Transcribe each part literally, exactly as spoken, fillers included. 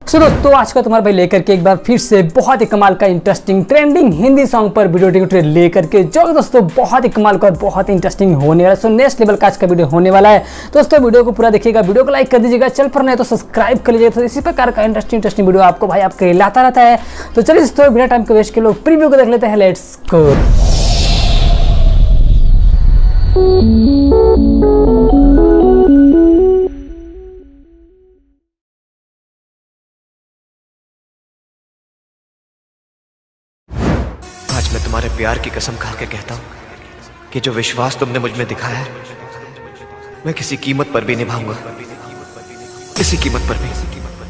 सो so, दोस्तों आज का तुम्हारा भाई लेकर के एक बार फिर से बहुत ही कमाल का इंटरेस्टिंग ट्रेंडिंग हिंदी सॉन्ग पर वीडियो ट्यूटोरियल लेकर के जो दोस्तों बहुत ही कमाल का और बहुत ही इंटरेस्टिंग होने वाला है। सो नेक्स्ट लेवल का आज का वीडियो होने वाला है। दोस्तों वीडियो को पूरा देखिएगा, वीडियो को लाइक कर दीजिएगा, चल पर नहीं तो सब्सक्राइब कर लीजिएगा। तो इसी प्रकार का इंटरेस्टिंग इंटरेस्टिंग वीडियो आपको भाई आपके लिए लाता रहता है। तो चलिए दोस्तों बिना टाइम के वेस्ट के लोग प्रीव्यू को देख लेते हैं। Let's go. आज मैं तुम्हारे प्यार की कसम खा के कहता हूं कि जो विश्वास तुमने मुझ में दिखाया है मैं किसी कीमत पर भी निभाऊंगा, किसी कीमत पर भी।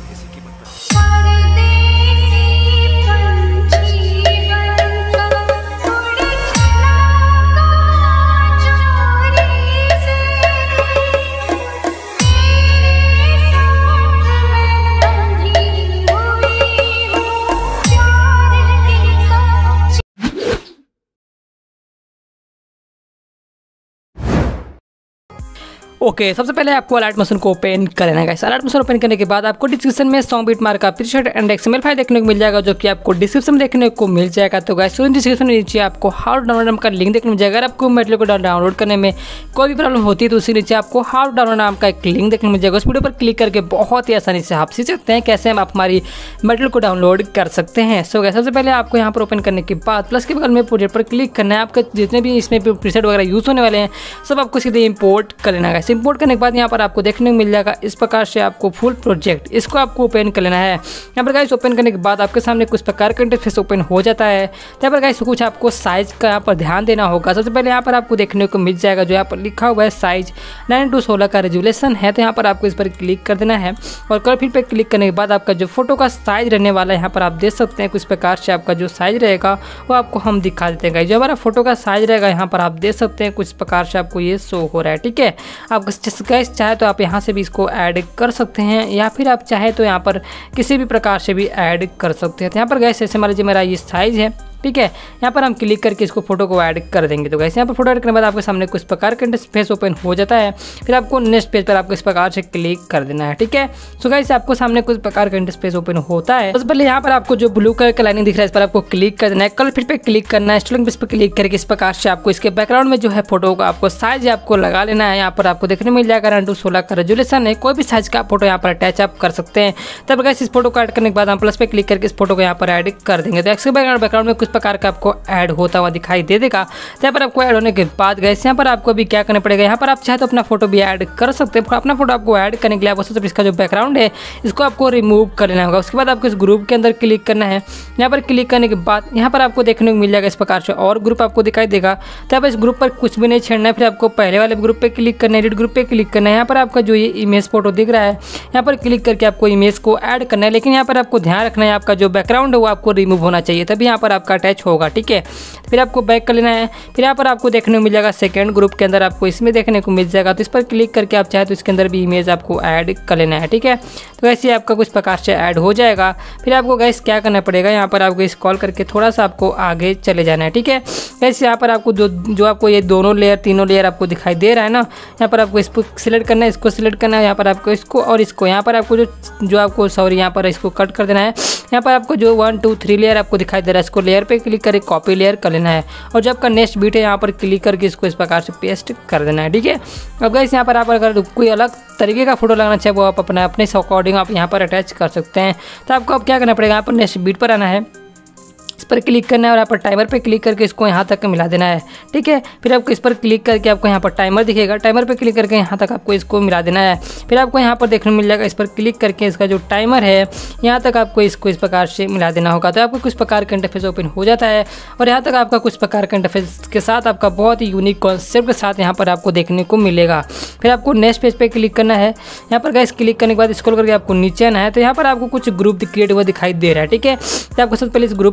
ओके okay, सबसे पहले आपको अलर्ट मशीन को ओपन कर लेना है। अलर्ट मशीन ओपन करने के बाद आपको डिस्क्रिप्शन में सॉन्ग बीट मार्क का प्रीसेट एंड एक्सएमएल फाइल देखने को मिल जाएगा, जो कि आपको डिस्क्रिप्शन में देखने को मिल जाएगा। तो गाइस डिस्क्रिप्शन में नीचे आपको हाउ डाउनलोड का लिंक देखने को मिल जाएगा। अगर आपको मेटल को डाउनलोड करने में कोई भी प्रॉब्लम होती है तो उसी नीचे आपको हाउ डाउनलोड नाम का एक लिंक देखने को मिल जाएगा। उस वीडियो पर क्लिक करके बहुत ही आसानी से आप सीख सकते हैं कैसे हम आप हमारी मेटल को डाउनलोड कर सकते हैं। सो गाइस सबसे पहले आपको यहाँ पर ओपन करने के बाद प्लस के बगल में प्रोजेक्ट पर क्लिक करना है। आपके जितने भी इसमें प्रीसेट वगैरह यूज होने वाले हैं सब आपको सीधे इंपोर्ट कर लेना है। इंपोर्ट करने के बाद यहाँ पर आपको देखने को मिल जाएगा इस प्रकार से आपको फुल प्रोजेक्ट, इसको आपको ओपन कर लेना है। यहाँ पर गाइस ओपन करने के बाद आपके सामने कुछ प्रकार का इंटरफेस ओपन हो जाता है। यहाँ पर गाइस कुछ आपको साइज का यहाँ पर ध्यान देना होगा। सबसे पहले यहाँ पर आपको देखने को मिल जाएगा जो यहाँ पर लिखा हुआ है साइज नाइन टू सोलह का रेजुलेशन है। तो यहाँ पर आपको इस पर क्लिक कर देना है और कलर फिल पे क्लिक करने के बाद आपका जो फोटो का साइज रहने वाला है यहाँ पर आप देख सकते हैं कुछ प्रकार से आपका जो साइज रहेगा वो आपको हम दिखा देते हैं। जो हमारा फोटो का साइज रहेगा यहाँ पर आप देख सकते हैं कुछ प्रकार से आपको ये शो हो रहा है। ठीक है, आप गाइस चाहे तो आप यहाँ से भी इसको ऐड कर सकते हैं या फिर आप चाहे तो यहाँ पर किसी भी प्रकार से भी ऐड कर सकते हैं। तो यहाँ पर गाइस ऐसे मान लीजिए मेरा ये साइज है, ठीक है, यहाँ पर हम क्लिक करके इसको फोटो को ऐड कर देंगे। तो गाइस यहाँ पर फोटो ऐड करने के बाद आपके सामने कुछ प्रकार का इंटरफेस ओपन हो जाता है। फिर आपको नेक्स्ट पेज पर आपको इस प्रकार से क्लिक कर देना है। ठीक है, सो गाइस आपको सामने कुछ प्रकार का इंटरफेस ओपन होता है। सबसे पहले यहाँ पर आपको जो ब्लू कलर का लाइनिंग दिख रहा है इस पर आपको क्लिक कर देना है। कलर फिर पे क्लिक करना है, स्टूडेंट पेज पर क्लिक करके इस प्रकार से आपको इसके बैकग्राउंड में जो है फोटो का आपको साइज आपको लगा लेना है। यहाँ पर आपको देखने मिल जाएगा नाइन टू सोलह का रेजुलेशन है। कोई भी साइज का फोटो यहाँ पर अटैच आप कर सकते हैं। तब गाइस इस फोटो को ऐड करने के बाद हम प्लस पे क्लिक करके इस फोटो को यहाँ पर ऐड कर देंगे। तो इसके बैकग्राउंड में कुछ प्रकार का आपको ऐड होता हुआ दिखाई दे देगा। तो यहाँ पर आपको ऐड होने के बाद गाइस यहाँ पर आपको भी क्या करना पड़ेगा, यहाँ पर आप चाहे तो अपना फोटो भी ऐड कर सकते हैं। अपना फोटो आपको ऐड करने के लिए आपको सबसे इसका जो बैकग्राउंड है इसको आपको रिमूव कर लेना होगा। उसके बाद आपको इस ग्रुप के अंदर क्लिक करना है। यहाँ पर क्लिक करने के बाद यहाँ पर आपको देखने को मिल जाएगा इस प्रकार से और ग्रुप आपको दिखाई देगा। तो यहाँ पर इस ग्रुप पर कुछ भी नहीं छेड़ना है। फिर आपको पहले वाले ग्रुप पे क्लिक करना है, एडिट ग्रुप पे क्लिक करना है। यहाँ पर आपका जो ये इमेज फोटो दिख रहा है यहाँ पर क्लिक करके आपको इमेज को ऐड करना है। लेकिन यहाँ पर आपको ध्यान रखना है आपका जो बैकग्राउंड है वो आपको रिमूव होना चाहिए, तभी यहाँ पर आपका अटैच होगा। ठीक है, फिर आपको बैक कर लेना है। फिर यहाँ पर आपको देखने को मिल जाएगा सेकंड ग्रुप के अंदर आपको इसमें देखने को मिल जाएगा। तो इस पर क्लिक करके आप चाहे तो इसके अंदर भी इमेज आपको ऐड कर लेना है। ठीक है, तो वैसे आपका कुछ प्रकार से ऐड हो जाएगा। फिर आपको गैस क्या करना पड़ेगा, यहाँ पर आपको स्क्रॉल करके थोड़ा सा आपको आगे चले जाना है। ठीक है, वैसे यहाँ पर आपको जो जो आपको ये दोनों लेयर तीनों लेयर आपको दिखाई दे रहा है ना, यहाँ पर आपको इसको सिलेक्ट करना है, इसको सिलेक्ट करना है, यहाँ पर आपको इसको और इसको यहाँ पर आपको जो जो आपको सॉरी यहाँ पर इसको कट कर देना है। यहाँ पर आपको जो वन टू थ्री लेयर आपको दिखाई दे रहा है इसको लेयर पे क्लिक करके कॉपी लेयर कर लेना है और जब आपका नेक्स्ट बीट है यहाँ पर क्लिक करके इसको इस प्रकार से पेस्ट कर देना है। ठीक है, अब गाइस यहाँ पर आप अगर कोई अलग तरीके का फोटो लगाना चाहे वो आप अपने अपने अकॉर्डिंग आप यहाँ पर अटैच कर सकते हैं। तो आपको अब क्या करना पड़ेगा, यहाँ पर नेक्स्ट बीट पर आना है, इस पर क्लिक करना है और यहाँ पर टाइमर पे क्लिक करके इसको यहाँ तक मिला देना है। ठीक है, फिर आपको इस पर क्लिक करके आपको यहाँ पर टाइमर दिखेगा, टाइमर पे क्लिक करके यहाँ तक आपको इसको मिला देना है। फिर आपको यहाँ पर देखने मिल जाएगा इस पर क्लिक करके इसका जो टाइमर है यहाँ तक आपको इसको इस प्रकार से मिला देना होगा। तो आपको कुछ प्रकार का इंटरफेस ओपन हो जाता है और यहाँ तक आपका कुछ प्रकार का इंटरफेस के साथ आपका बहुत ही यूनिक कॉन्सेप्ट के साथ यहाँ पर आपको देखने को मिलेगा। फिर आपको नेक्स्ट पेज पे क्लिक करना है। यहाँ पर गाइस क्लिक करने के बाद स्क्रॉल करके आपको नीचे आना है। तो यहाँ पर आपको कुछ ग्रुप क्रिएट हुआ दिखाई दे रहा है। ठीक है, तो आपको सबसे पहले इस ग्रुप पर क्लिक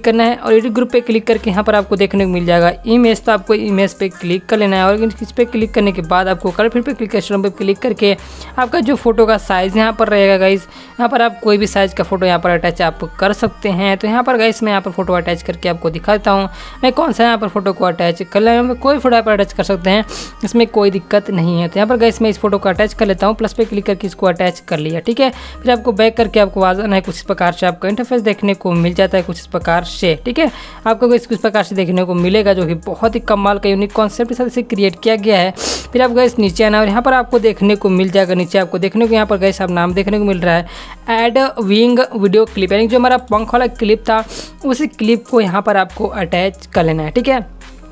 क्लिक करना है और एडिट ग्रुप पे क्लिक करके यहाँ पर आपको देखने को मिल जाएगा इमेज, तो आपको इमेज पे क्लिक कर लेना है और इस पे क्लिक करने के बाद आपको कलर फिल पे क्लिक कर पे क्लिक करके आपका जो फोटो का साइज़ यहाँ पर रहेगा गाइस, यहाँ पर आप कोई भी साइज़ का फोटो यहाँ पर अटैच आप कर सकते हैं। तो यहाँ पर गाइस मैं यहाँ पर फोटो अटैच करके आपको दिखाता हूँ मैं कौन सा यहाँ पर फोटो को अटैच कर लें, कोई फोटो यहाँ पर अटैच कर सकते हैं, इसमें कोई दिक्कत नहीं है। तो यहाँ पर गाइस मैं इस फोटो को अटैच कर लेता हूँ, प्लस पे क्लिक करके इसको अटैच कर लिया, ठीक है। फिर आपको बैक करके आपको आ जाना है, कुछ इस प्रकार से आपको इंटरफेस देखने को मिल जाता है कुछ इस प्रकार से, ठीक है। आपको कुछ इस प्रकार से देखने को मिलेगा जो कि बहुत ही कमाल का यूनिक कॉन्सेप्ट के साथ इसे क्रिएट किया गया है। फिर आप गाइस नीचे आना और यहाँ पर आपको देखने को मिल जाएगा, नीचे आपको देखने को यहाँ पर गाइस आप नाम देखने को मिल रहा है एड विंग वीडियो क्लिप, यानी जो हमारा पंख वाला क्लिप था उसी क्लिप को यहाँ पर आपको अटैच कर लेना है, ठीक है।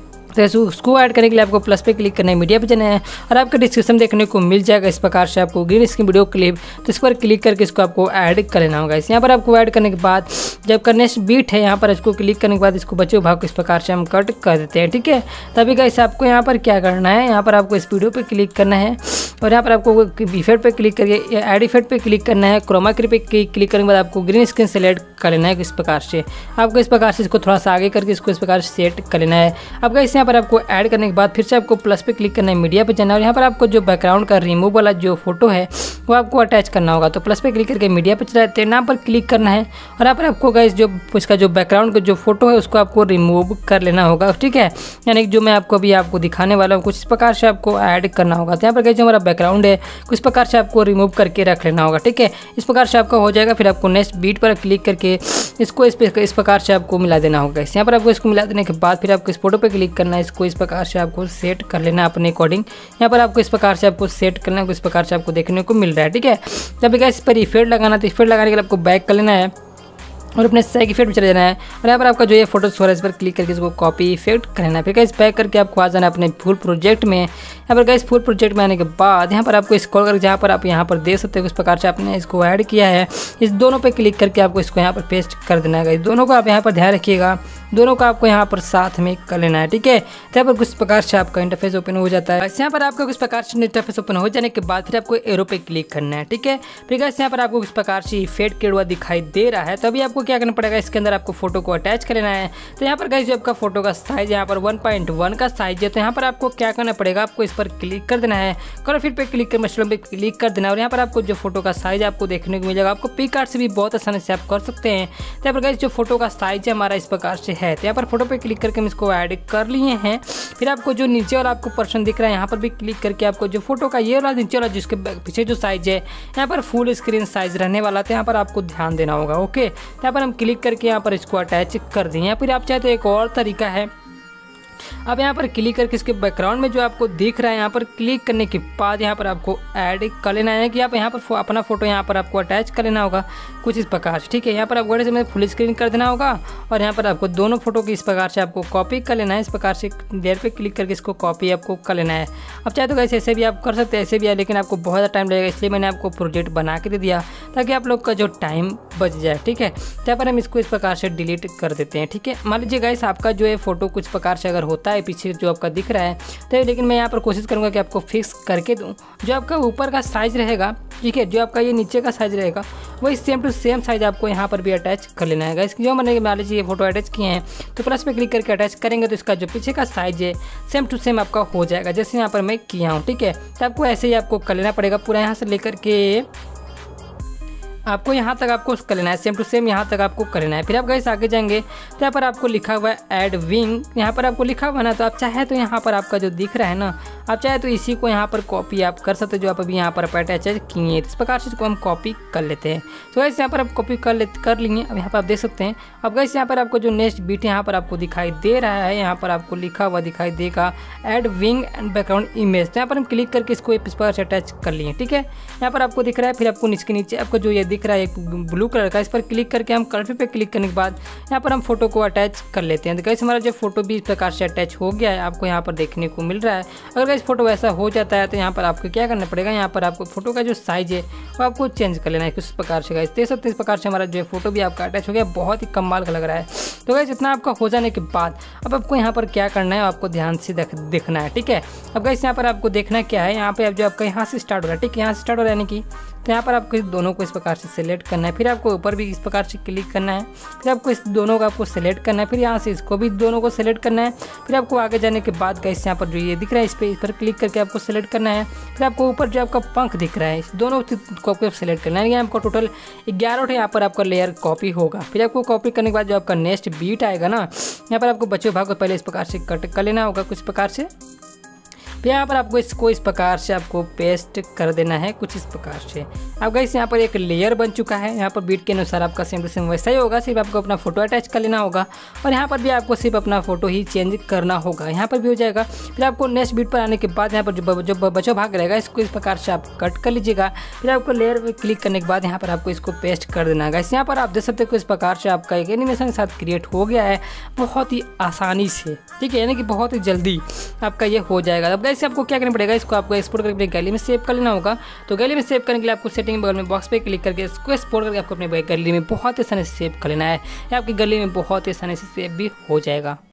तो उसको ऐड करने के लिए आपको प्लस पे क्लिक करना है, मीडिया पे जाना है और आपका डिस्क्रिप्शन देखने को मिल जाएगा इस प्रकार से आपको ग्रीन स्क्रीन वीडियो क्लिप, तो इस पर क्लिक करके इसको आपको ऐड कर लेना होगा। इस यहाँ पर आपको ऐड करने के बाद जब करने बीट है यहाँ पर इसको क्लिक करने के बाद इसको बचे भाग को इस प्रकार से हम कट कर देते हैं, ठीक है। तभी गाइस आपको यहाँ पर क्या करना है, यहाँ पर आपको इस वीडियो पर क्लिक करना है और यहाँ पर आपको इफेक्ट पे क्लिक करके ऐड इफेक्ट पे क्लिक करना है, क्रोमा की पे क्लिक करने के बाद आपको ग्रीन स्क्रीन सेलेक्ट कर लेना है। इस प्रकार से आपको इस प्रकार से इसको थोड़ा सा आगे करके इसको इस प्रकार से सेट कर लेना है। अब गाइस यहाँ पर आपको ऐड करने के बाद फिर से आपको प्लस पे क्लिक करना है, मीडिया पे जाना है और यहाँ पर आपको जो बैकग्राउंड का रिमूव वाला जो फोटो है वो आपको अटैच करना होगा। तो प्लस पे क्लिक करके मीडिया पे चला जाते हैं, यहाँ पर क्लिक करना है और यहाँ पर आपको गाइस जो उसका जो बैकग्राउंड का जो फोटो है उसको आपको रिमूव कर लेना होगा, ठीक है। यानी जो मैं आपको अभी आपको दिखाने वाला हूँ कुछ इस प्रकार से आपको ऐड करना होगा। तो यहाँ पर गाइस जो हमारा बैकग्राउंड है कुछ प्रकार से आपको रिमूव करके रख लेना होगा, ठीक है। इस प्रकार से आपका हो जाएगा। फिर आपको नेक्स्ट बीट पर क्लिक करके इसको इस, इस प्रकार से आपको मिला देना होगा। इस यहाँ पर आपको इसको मिला देने के बाद फिर आपको इस फोटो पे क्लिक करना है, इसको इस प्रकार से आपको सेट कर लेना अपने अकॉर्डिंग। यहाँ पर आपको इस प्रकार से आपको सेट करना है, इस प्रकार से आपको देखने को मिल रहा है, ठीक है। जब इस पर इफेक्ट लगाना तो इफेक्ट लगाने के लिए आपको बैक कर लेना है और अपने सैग इफेक्ट में चले जाना है और यहाँ पर आपका जो ये फोटो हो रहा है इस पर क्लिक करके इसको कॉपी इफेक्ट करना है। फिर गाइस बैक करके आपको आ जाना है अपने फुल प्रोजेक्ट में। यहाँ पर गाइस फुल प्रोजेक्ट में आने के बाद यहाँ पर आपको स्क्रॉल करके जहाँ पर आप यहाँ पर देख सकते हो किस प्रकार से आपने इसको ऐड किया है, इस दोनों पे क्लिक करके आपको इसको यहाँ पर पेस्ट कर देना है। दोनों को आप यहाँ पर ध्यान रखिएगा, दोनों को आपको यहाँ पर साथ में कर लेना है, ठीक है। तो यहाँ पर कुछ प्रकार से आपका इंटरफेस ओपन हो जाता है। यहाँ पर आपका कुछ प्रकार से इंटरफेस ओपन हो जाने के बाद फिर आपको एरो पे क्लिक करना है, ठीक है। फिर गाइस यहाँ पर आपको किस प्रकार से इफेक्ट किया हुआ दिखाई दे रहा है, तो अभी आपको क्या करना पड़ेगा, इसके अंदर आपको फोटो को अटैच कर लेना है। तो यहाँ पर गाइस जो आपका फोटो का साइज यहाँ पर वन पॉइंट वन का साइज है, तो यहाँ पर आपको क्या करना पड़ेगा, आपको इस पर क्लिक कर देना है, कलर फिर पे क्लिक कर मशरूम पे क्लिक कर देना है और यहाँ पर आपको जो फोटो का साइज आपको देखने को मिलेगा। आपको पिक आर्ट से भी बहुत आसानी से आप कर सकते हैं। तो यहाँ पर गाइस जो फोटो का साइज है हमारा इस प्रकार से है, तो यहाँ पर फोटो पे क्लिक करके हम इसको ऐड कर लिए हैं। फिर आपको जो नीचे वाला आपको पर्सन दिख रहा है यहाँ पर भी क्लिक करके आपको जो फोटो का ये वाला नीचे वाला जिसके पीछे जो साइज है यहाँ पर फुल स्क्रीन साइज रहने वाला, तो यहाँ पर आपको ध्यान देना होगा, ओके। तो यहाँ पर हम क्लिक करके यहाँ पर इसको अटैच कर दिए। फिर आप चाहे तो एक और तरीका है, अब यहाँ पर क्लिक करके इसके बैकग्राउंड में जो आपको दिख रहा है यहाँ पर क्लिक करने के बाद यहाँ पर आपको ऐड कर लेना है कि आप यहाँ पर अपना फोटो यहाँ पर आपको अटैच कर लेना होगा कुछ इस प्रकार से, ठीक है। यहाँ पर आपको बड़े से में फुल स्क्रीन कर देना होगा और यहाँ पर आपको दोनों फोटो की इस प्रकार से आपको कॉपी कर लेना है। इस प्रकार से देर पे क्लिक करके इसको कॉपी आपको कर लेना है। अब चाहे तो वैसे ऐसे भी आप कर सकते हैं, ऐसे भी है, लेकिन आपको बहुत ज़्यादा टाइम लगेगा, इसलिए मैंने आपको प्रोजेक्ट बना के दे दिया ताकि आप लोग का जो टाइम बच जाए, ठीक है। यहाँ पर हम इसको इस प्रकार से डिलीट कर देते हैं, ठीक है। मान लीजिए गाइस आपका जो है फोटो कुछ प्रकार से अगर होता है पीछे जो आपका दिख रहा है, तो लेकिन मैं यहाँ पर कोशिश करूँगा कि आपको फिक्स करके दूँ। जो आपका ऊपर का साइज रहेगा, ठीक है, जो आपका ये नीचे का साइज रहेगा वही सेम टू सेम साइज आपको यहाँ पर भी अटैच कर लेना है। गाइस जो मैंने मान लीजिए ये फोटो अटैच किए हैं तो प्लस पे क्लिक करके अटैच करेंगे तो इसका जो पीछे का साइज है सेम टू सेम आपका हो जाएगा जैसे यहाँ पर मैं किया हूँ, ठीक है। तो आपको ऐसे ही आपको कर लेना पड़ेगा पूरा यहाँ से लेकर के आपको यहाँ तक आपको कर लेना है, सेम टू सेम यहाँ तक आपको कर लेना है। फिर आप गाइस आगे जाएंगे तो यहाँ पर आपको लिखा हुआ है ऐड विंग, यहाँ पर आपको लिखा हुआ ना, तो आप चाहे तो यहाँ पर आपका जो दिख रहा है ना, आप चाहे तो इसी को यहाँ पर कॉपी आप कर सकते हो जो आप अभी यहाँ पर अटैच किए हैं। इस प्रकार से इसको हम कॉपी कर लेते हैं। तो गाइस यहाँ पर आप कॉपी कर ले कर लिए। अब यहाँ पर आप देख सकते हैं। अब गाइस यहाँ पर आपको जो नेक्स्ट बीट यहाँ पर आपको दिखाई दे रहा है, यहाँ पर आपको लिखा हुआ दिखाई देगा add wing and background image. तो यहाँ पर हम क्लिक करके इसको इस प्रकार से अटैच कर लिए, ठीक है। यहाँ पर आपको दिख रहा है। फिर आपको नीचे नीचे आपको जो ये दिख रहा है एक ब्लू कलर का, इस पर क्लिक करके हम कलर पे क्लिक करने के बाद यहाँ पर हम फोटो को अटैच कर लेते हैं। तो गाइस हमारा जो फोटो भी इस प्रकार से अटैच हो गया है, आपको यहाँ पर देखने को मिल रहा है। अगर गाइस फोटो वैसा हो जाता है तो यहाँ पर आपको क्या करना पड़ेगा, यहाँ पर आपको फोटो का जो साइज है वो आपको चेंज कर लेना है कुछ प्रकार से। गाइस देख सकते हैं इस प्रकार से हमारा जो फोटो भी आपका अटैच हो गया, बहुत ही कमाल का लग रहा है। तो गाइस इतना आपका हो जाने के बाद अब आपको यहाँ पर क्या करना है, आपको ध्यान से देखना है, ठीक है। अब गाइस यहाँ पर आपको देखना क्या है, यहाँ पे अब जो आपका यहाँ से स्टार्ट हो रहा है, ठीक है, यहाँ से स्टार्ट हो रहा है यानी कि तो यहाँ पर आपको इस दोनों को इस प्रकार से सिलेक्ट करना है, फिर आपको ऊपर भी इस प्रकार से क्लिक करना है, फिर आपको इस दोनों का आपको सिलेक्ट करना है, फिर यहाँ से इसको भी दोनों को सिलेक्ट करना है। फिर आपको आगे जाने के बाद गाइस यहाँ पर जो ये दिख रहा है इस पर इस पर क्लिक करके आपको सिलेक्ट करना है। फिर आपको ऊपर जो आपका पंख दिख रहा है इस दोनों को आपको सिलेक्ट करना है। यहाँ आपको टोटल ग्यारह यहाँ पर आपका लेयर कॉपी होगा। फिर आपको कॉपी करने के बाद जो आपका नेक्स्ट बीट आएगा ना, यहाँ पर आपको बचे भाग को पहले इस प्रकार से कट कर लेना होगा कुछ प्रकार से। फिर यहाँ पर आपको इसको इस प्रकार से आपको पेस्ट कर देना है कुछ इस प्रकार से। अब गाइस यहाँ पर एक लेयर बन चुका है। यहाँ पर बीट के अनुसार आपका सेम टू सेम वैसा ही होगा, सिर्फ आपको अपना फोटो अटैच कर लेना होगा और यहाँ पर भी आपको सिर्फ अपना फोटो ही चेंज करना होगा। यहाँ पर भी हो जाएगा। फिर आपको नेक्स्ट बीट पर आने के बाद यहाँ पर जो जो बचा भाग रहेगा इसको इस प्रकार से आप कट कर लीजिएगा। फिर आपको लेयर पर क्लिक करने के बाद यहाँ पर आपको इसको पेस्ट कर देना है। गाइस यहाँ पर आप देख सकते हो इस प्रकार से आपका एक एनिमेशन के साथ क्रिएट हो गया है बहुत ही आसानी से, ठीक है, यानी कि बहुत ही जल्दी आपका ये हो जाएगा। अब गाइस आपको क्या करना पड़ेगा, इसको आपको एक्सपोर्ट करके अपनी गैलरी में सेव कर लेना होगा। तो गैलरी में सेव करने के लिए आपको सेटिंग बगल में बॉक्स पे क्लिक करके इसको एक्सपोर्ट करके आपको अपने गैलरी में बहुत ही आसानी से सेव कर लेना है। आपकी गैलरी में बहुत ही आसानी से सेव भी हो जाएगा।